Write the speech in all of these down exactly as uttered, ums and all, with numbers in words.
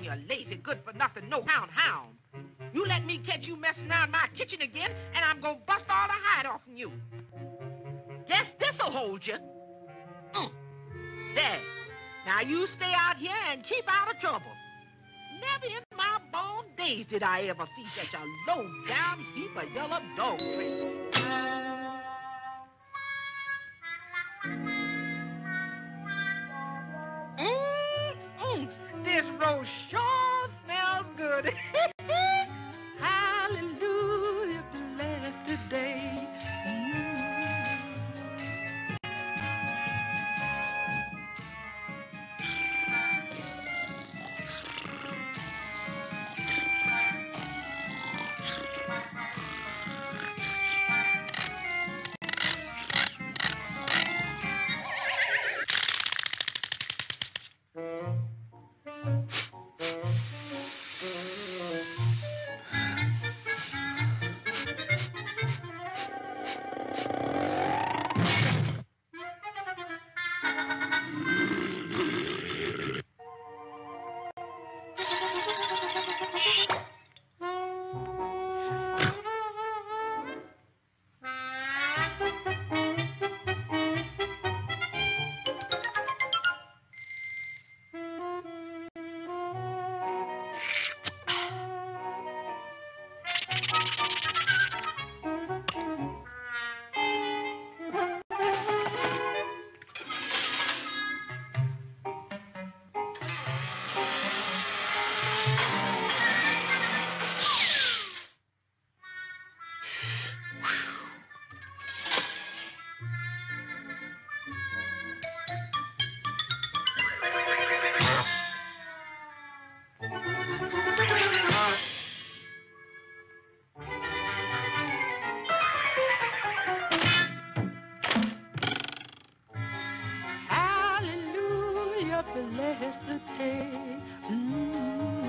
you lazy, good-for-nothing, no-hound hound. You let me catch you messing around my kitchen again, and I'm gonna bust all the hide off from you. Guess this'll hold you. Mm. There. Now you stay out here and keep out of trouble. Never in my born days did I ever see such a low-down heap of yellow dog tricks. Mm-mm. This roast sure smells good. Hallelujah, bless the day. Mm. Bless the day. Mm.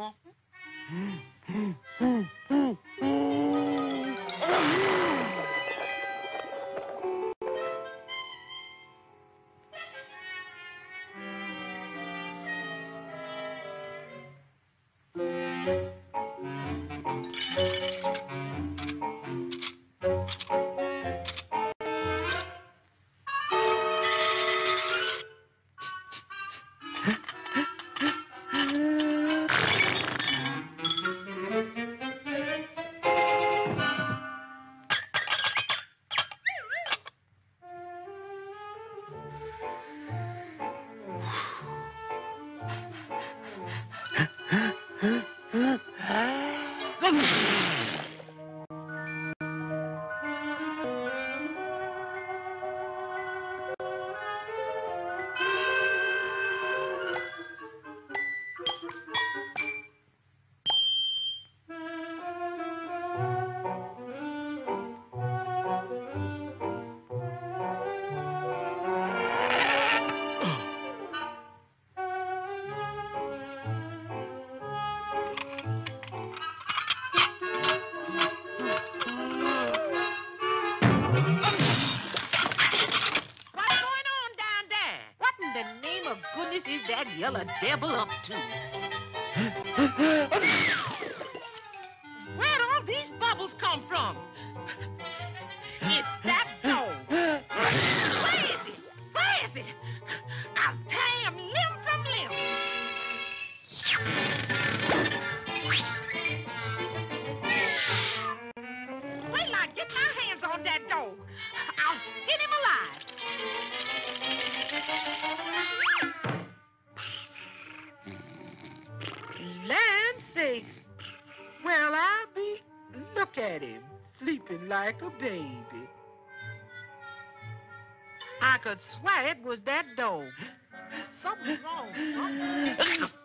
Yellow devil up to? Where'd all these bubbles come from? It's that dog. Where is he? Where is he? I'll tear him limb from limb. Wait till I get my hands on that dog. I'll skin him alive. Land sakes. Well, I'll be... Look at him, sleeping like a baby. I could swear it was that dog. Something's wrong. Something.